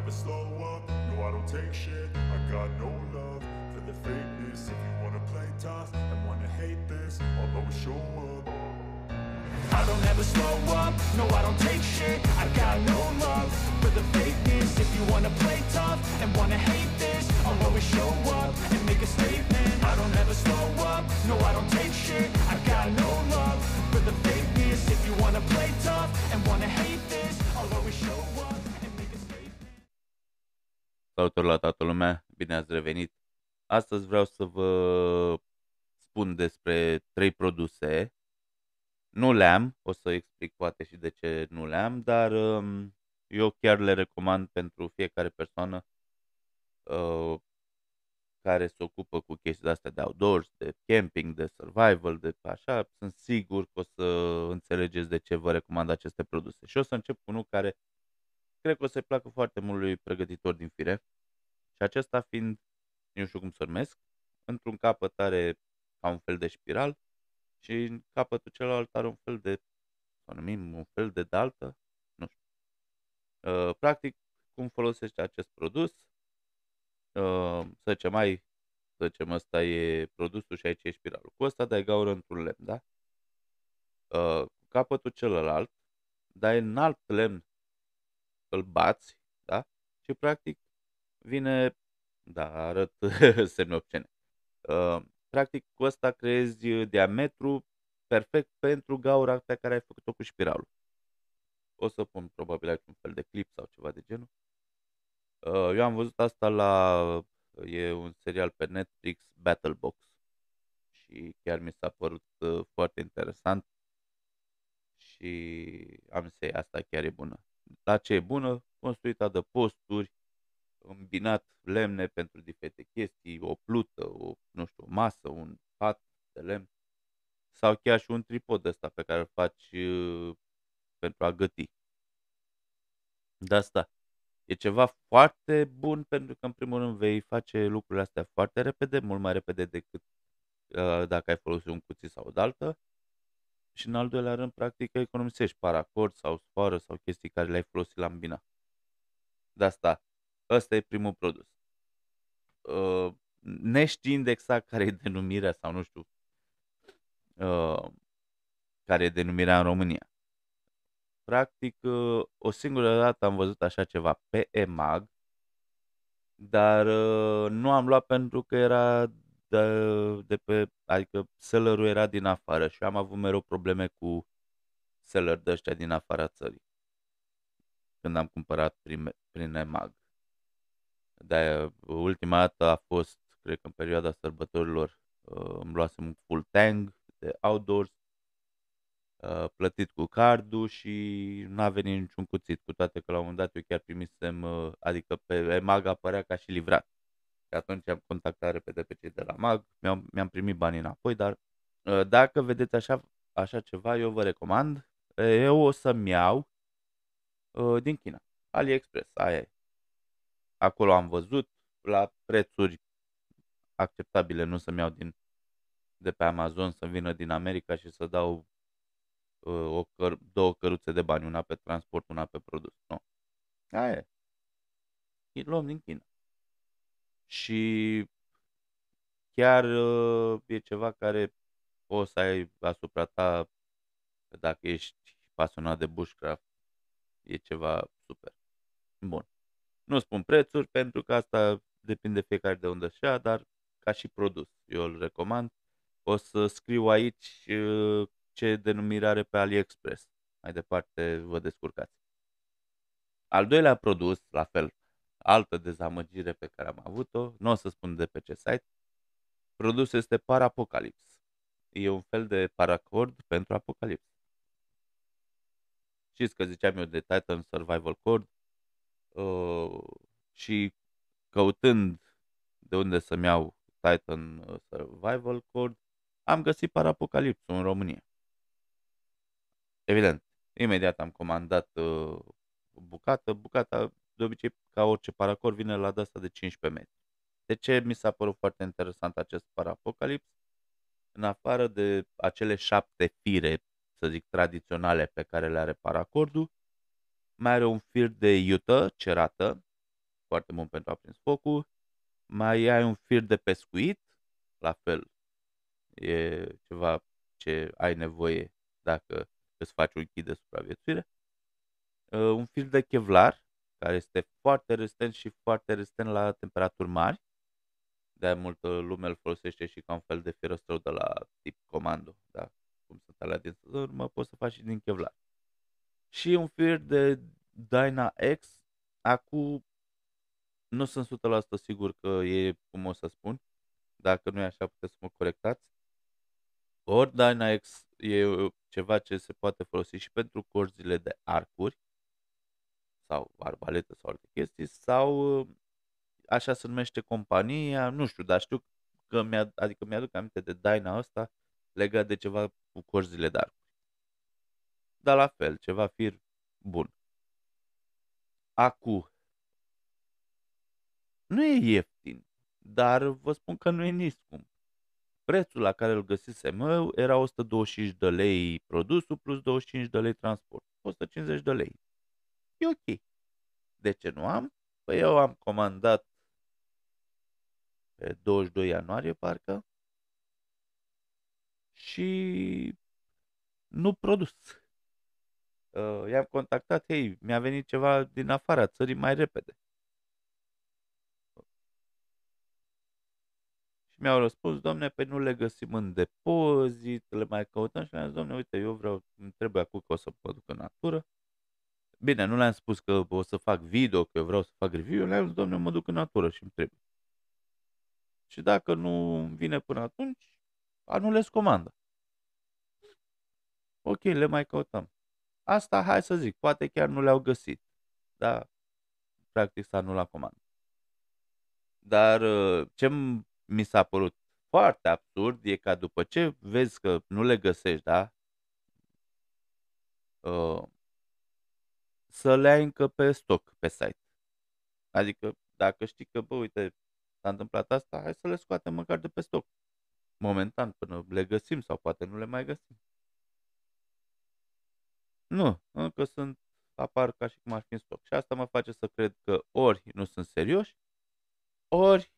never slow up, no I don't take shit. I got no love for the fakeness. If you wanna play tough and wanna hate this, I'll always show up. I don't ever slow up, no I don't take shit. I got no love for the fakeness. If you wanna play tough and wanna hate this, I'll always show up and make a statement. I don't ever slow up, no I don't take shit. I got no love for the fakeness. If you wanna play tough and wanna hate this, I'll always show up and make a statement. Salutări la toată lumea, bine ați revenit. Astăzi vreau să vă spun despre 3 produse. Nu le-am, o să explic poate și de ce nu le-am, dar eu chiar le recomand pentru fiecare persoană care se ocupă cu chestii de-astea de outdoors, de camping, de survival, de așa. Sunt sigur că o să înțelegeți de ce vă recomand aceste produse. Și o să încep cu unul care cred că o să-i placă foarte mult lui pregătitor din fire. Și acesta fiind, nu știu cum să numesc, într-un capăt are ca un fel de spiral și în capătul celălalt are un fel de, să numim, un fel de daltă, nu știu. Practic, cum folosește acest produs, să zicem ăsta e produsul și aici e spiralul. Cu ăsta dai gaură într-un lemn, da? Cu capătul celălalt dai în alt lemn, îl bați, da? Și practic vine, da, arăt semne obscene. Practic cu ăsta creezi diametru perfect pentru gaura pe care ai făcut-o cu spiralul. O să pun probabil aici un fel de clip sau ceva de genul. Eu am văzut asta e un serial pe Netflix, Battle Box. Și chiar mi s-a părut foarte interesant. Și am zis, asta chiar e bună. La ce e bună? Construită de posturi, îmbinat lemne pentru diferite chestii, o plută, nu știu, o masă, un pat de lemn sau chiar și un tripod ăsta pe care îl faci pentru a găti. De asta e ceva foarte bun pentru că în primul rând vei face lucrurile astea foarte repede, mult mai repede decât dacă ai folosit un cuțit sau o daltă. Și în al doilea rând, practic, economisești paracord sau sfoară sau chestii care le-ai folosit la îmbinat. De asta, ăsta e primul produs. Neștiind exact care e denumirea sau nu știu care e denumirea în România. Practic, o singură dată am văzut așa ceva pe EMAG, dar nu am luat pentru că era adică sellerul era din afară și am avut mereu probleme cu seller de ăștia din afara țării când am cumpărat prin EMAG. De ultima dată a fost, cred că în perioada sărbătorilor, îmi luasem un full tank de outdoors, plătit cu cardul și n-a venit niciun cuțit, cu toate că la un moment dat eu chiar primisem, adică pe EMAG apărea ca și livrat. Și atunci am contactat repede pe cei de la MAG, mi-am primit banii înapoi, dar dacă vedeți așa ceva, eu vă recomand. Eu o să-mi iau din China, AliExpress, aia e. Acolo am văzut la prețuri acceptabile, nu să-mi iau de pe Amazon, să vină din America și să dau două căruțe de bani, una pe transport, una pe produs. Nu. Aia e. Îi luăm din China. Și chiar e ceva care o să ai asupra ta, dacă ești pasionat de bushcraft, e ceva super. Bun. Nu spun prețuri, pentru că asta depinde fiecare de unde și-a, dar ca și produs, eu îl recomand. O să scriu aici ce denumire are pe AliExpress. Mai departe vă descurcați. Al doilea produs, la fel, altă dezamăgire pe care am avut-o, nu o să spun de pe ce site, produsul este Parapocalypse. E un fel de paracord pentru Apocalips. Știți că ziceam eu de Titan Survival Cord și căutând de unde să-mi iau Titan Survival Cord, am găsit Parapocalypse în România. Evident, imediat am comandat bucata de obicei ca orice paracord vine la de-asta de 15 metri. De ce mi s-a părut foarte interesant acest Parapocalypse? În afară de acele 7 fire, să zic, tradiționale pe care le are paracordul, mai are un fir de iută cerată foarte bun pentru aprins focul. Mai ai un fir de pescuit, la fel, e ceva ce ai nevoie dacă îți faci un kit de supraviețuire. Un fir de Kevlar, care este foarte rezistent și foarte rezistent la temperaturi mari. De-aia multă lume îl folosește și ca un fel de ferăstrău de la tip comando. Da? Cum sunt alea din urmă, poți să faci și din Kevlar. Și un fir de Dyna X. Acum nu sunt 100% sigur că e cum o să spun. Dacă nu e așa, puteți să mă corectați. Ori Dyna X e ceva ce se poate folosi și pentru corzile de arcuri sau arbalete sau alte chestii, sau așa se numește compania, nu știu, dar știu că mi-aduc aminte de Dyna ăsta legat de ceva cu corzile de arcuri. Dar la fel, ceva fir bun. Acu nu e ieftin, dar vă spun că nu e nici scump. Prețul la care îl găsisem eu era 125 de lei produsul plus 25 de lei transport. 150 de lei. E ok. De ce nu am? Păi eu am comandat pe 22 ianuarie, parcă, și nu produs. I-am contactat, hei, mi-a venit ceva din afara țării mai repede. Și mi-au răspuns, domne, pe nu le găsim în depozit, le mai căutăm și le-am zis, domne, uite, eu vreau, îmi trebuie acum că o să mă duc în natură. Bine, nu le-am spus că o să fac video, că eu vreau să fac review, le-am zis, domne, mă duc în natură și îmi trebuie. Și dacă nu vine până atunci, anulez comanda. Ok, le mai căutăm. Asta, hai să zic, poate chiar nu le-au găsit. Da, practic s-a anulat comanda. Dar ce mi s-a părut foarte absurd e ca după ce vezi că nu le găsești, da? Uh, să le ai încă pe stoc pe site. Adică dacă știi că, bă, uite, s-a întâmplat asta, hai să le scoatem măcar de pe stoc. Momentan, până le găsim sau poate nu le mai găsim. Nu, încă apar ca și cum ar fi în stoc. Și asta mă face să cred că ori nu sunt serioși, ori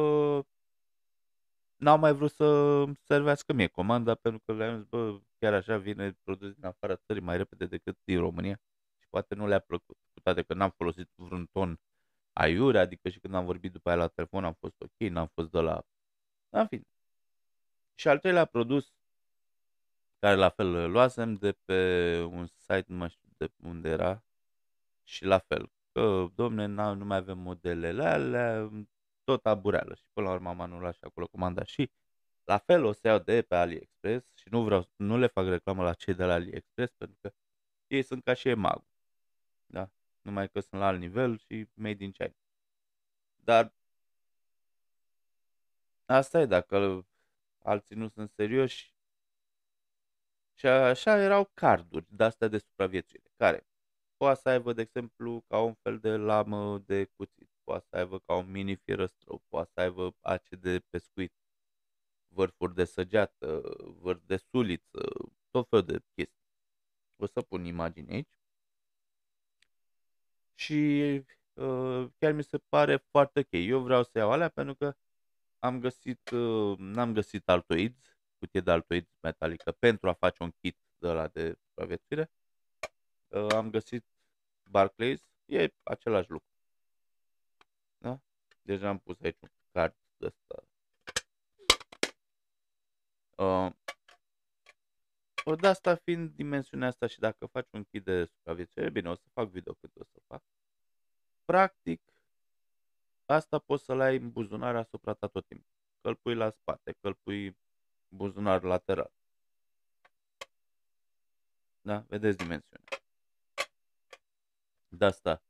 n-au mai vrut să îmi servească mie comanda, pentru că le-am zis, bă, chiar așa vine produs din afara țării mai repede decât din România și poate nu le-a plăcut. Cu toate că n-am folosit vreun ton aiure, adică și când am vorbit după aia la telefon am fost ok, n-am fost de la... În fine. Și al treilea produs, care la fel îl luasem de pe un site, nu mai știu de unde era, și la fel, că, domne, nu mai avem modelele alea, tot abureală. Și până la urmă am anulat și acolo comanda. Și la fel o să iau de pe AliExpress și nu le fac reclamă la cei de la AliExpress, pentru că ei sunt ca și EMAG. Da? Numai că sunt la alt nivel și made in China. Dar asta e, dacă alții nu sunt serioși. Și așa erau carduri de-astea de supraviețuire, care poate să aibă, de exemplu, ca un fel de lamă de cuțit, poate să aibă ca un mini firăstrău, poate să aibă ace de pescuit, vârfuri de săgeată, vârf de suliță, tot felul de chestii. O să pun imagini aici. Și chiar mi se pare foarte ok. Eu vreau să iau alea pentru că n-am găsit Altoids, cutie de Altoids metalică pentru a face un kit de la de supraviețuire. Am găsit Barclays, e același lucru. Da? Deja am pus aici un card de ăsta. Ori de asta fiind dimensiunea asta și dacă faci un kit de supraviețuire, bine, o să fac video cât o să fac. Practic, asta poți să-l ai în buzunar asupra ta tot timpul. Că-l pui la spate, că-l pui buzunar lateral. Da? Vedeți dimensiunea. De asta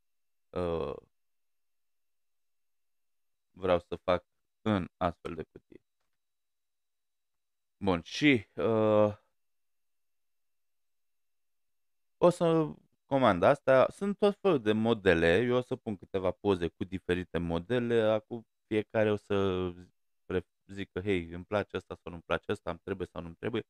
vreau să fac în astfel de cutie. Bun, și o să comand asta. Sunt tot felul de modele. Eu o să pun câteva poze cu diferite modele. Acum fiecare o să zică, hei, îmi place asta sau nu-mi place asta, îmi trebuie sau nu-mi trebuie.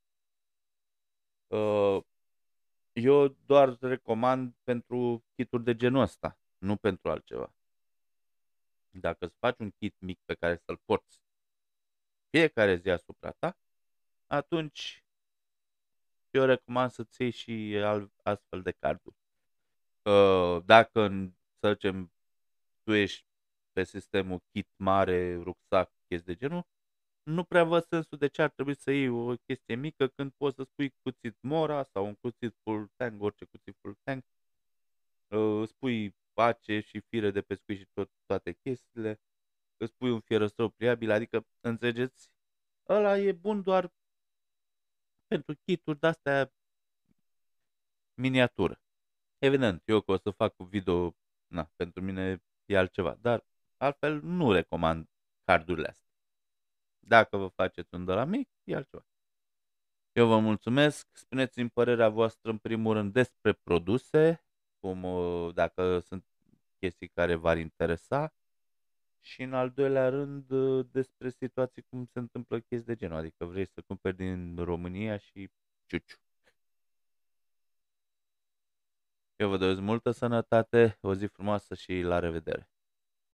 Eu doar recomand pentru kituri de genul ăsta, nu pentru altceva. Dacă îți faci un kit mic pe care să-l porți fiecare zi asupra ta, atunci eu recomand să-ți iei și astfel de carduri. Dacă, să zicem, tu ești pe sistemul kit mare, rucsac, chestii de genul, nu prea văd sensul de ce ar trebui să iei o chestie mică când poți să spui cuțit Mora sau un cuțit full tank, orice cuțit full tank, îți pui pace și fire de pescuit și toate chestiile, îți pui un fierăstrău pliabil, adică, înțelegeți, ăla e bun doar pentru kituri de-astea miniatură. Evident, eu că o să fac un video, pentru mine e altceva, dar altfel nu recomand cardurile astea. Dacă vă faceți un de la mic, e altceva. Eu vă mulțumesc, spuneți-mi părerea voastră în primul rând despre produse, dacă sunt chestii care v-ar interesa și în al doilea rând despre situații cum se întâmplă chestii de genul, adică vrei să cumperi din România și ciuciu. Eu vă doresc multă sănătate, o zi frumoasă și la revedere!